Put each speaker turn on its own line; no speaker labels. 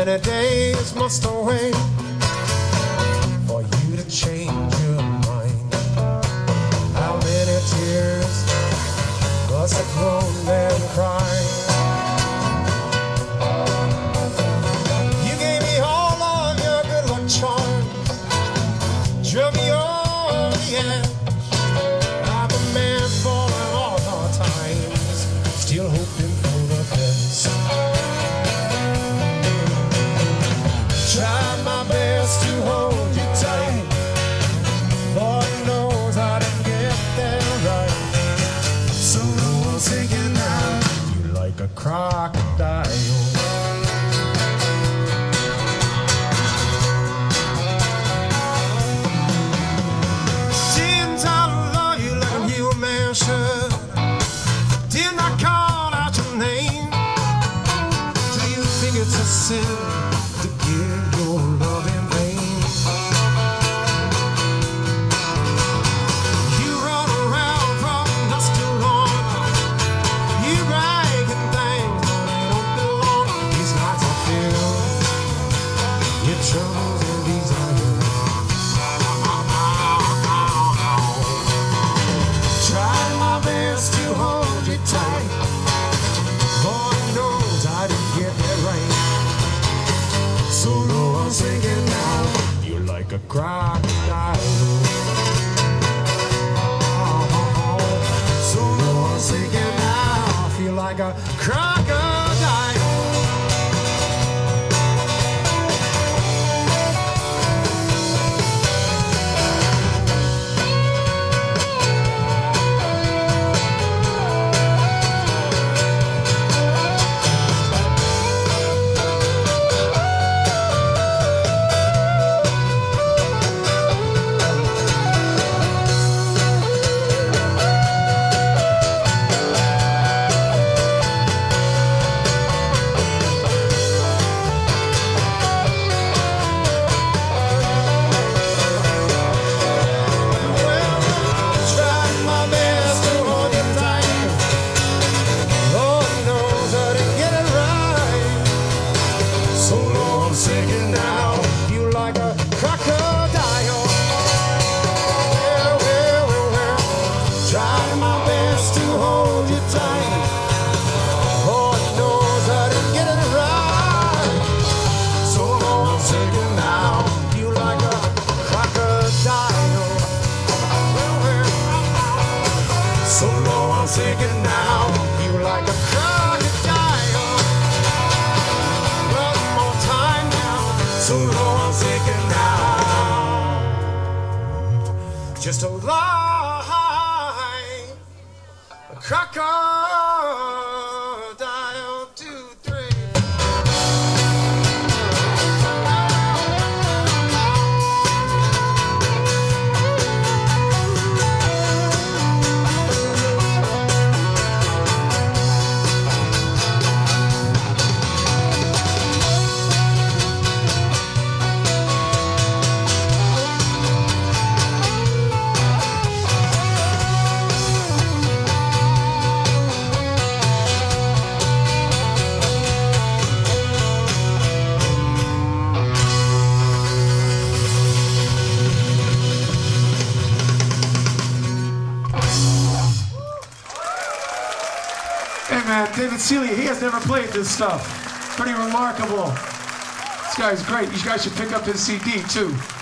many days must I wait for you to change your mind? How many tears must have grown and cried? You gave me all of your good luck charms, drove me over the edge. I'm a man falling on hard times, still hoping for the best. Tried my best to hold you tight, Lord knows I didn't get that right. So I'm sinking now, you're like a crocodile. Didn't I love you like a new man should? Didn't I call out your name? Do you think it's a sin to give your love in vain? You run around from dusk till dawn, you bragging things that don't belong. These nights I feel your troubles and desire. Tried my best to hold you tight, Lord knows I didn't get that right. So low I'm sinking now, you're like a crocodile. So low I'm sinking now, I feel like a crocodile. Sinking now, you like a crocodile. Well. Trying my best to hold you tight, Lord knows I didn't get it right. So long I'm sinking now, you like a crocodile. Well. So long I'm sinking now, you like a crocodile. So low I'm sinking now, just a lie, a crocodile, 2, 3.
Hey man, David Celia, he has never played this stuff. Pretty remarkable. This guy's great. You guys should pick up his CD too.